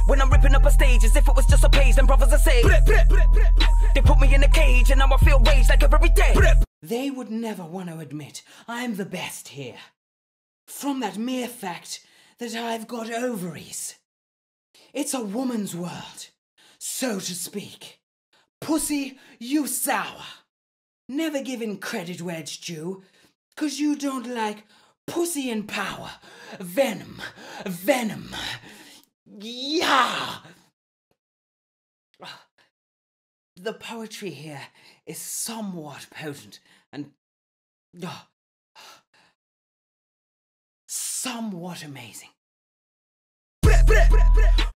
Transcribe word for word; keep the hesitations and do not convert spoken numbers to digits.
When I'm ripping up a stage as if it was just a page, then brothers are saying they put me in a cage and now I feel rage like every day. They would never want to admit I'm the best here. From that mere fact that I've got ovaries. It's a woman's world, so to speak. Pussy, you sour. Never giving credit where it's due, 'cause you don't like pussy and power. Venom, venom. Yeah! The poetry here is somewhat potent and uh, somewhat amazing.